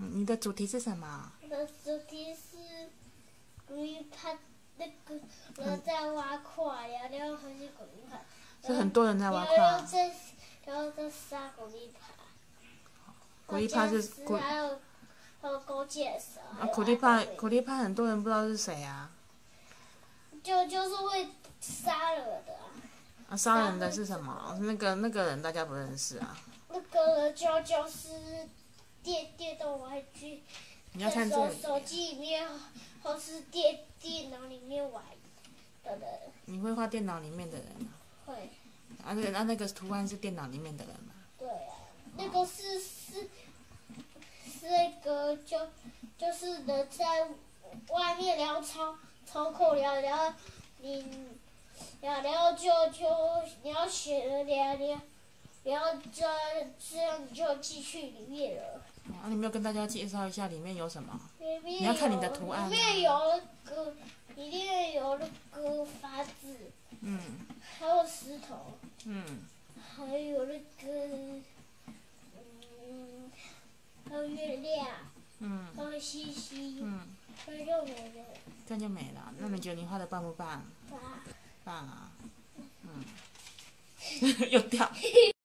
你的主题是什么？ 我的主题是古一派那个人在挖矿，然后还是古一派。 是很多人在挖矿。 然后再杀古一派。 古一派是还有勾践蛇。 古一派很多人不知道是谁啊。 就是会杀人的啊。 杀人的是什么？那个人大家不认识啊。 那个人就是电动玩具， 你要看这手机里面或是电脑里面玩的人。你会画电脑里面的人吗？ 会。 那个图案是电脑里面的人吗？ 对啊，那个是那个就是人在外面聊操控聊，然后你要选了聊。然后这样你就进去里面了。 你没有跟大家介绍一下里面有什么？ 你要看你的图案。 里面有那个房子。还有石头。还有那个还有月亮。还有星星。这就没了。 这就没了。那你觉得你画的棒不棒？棒啊。又掉。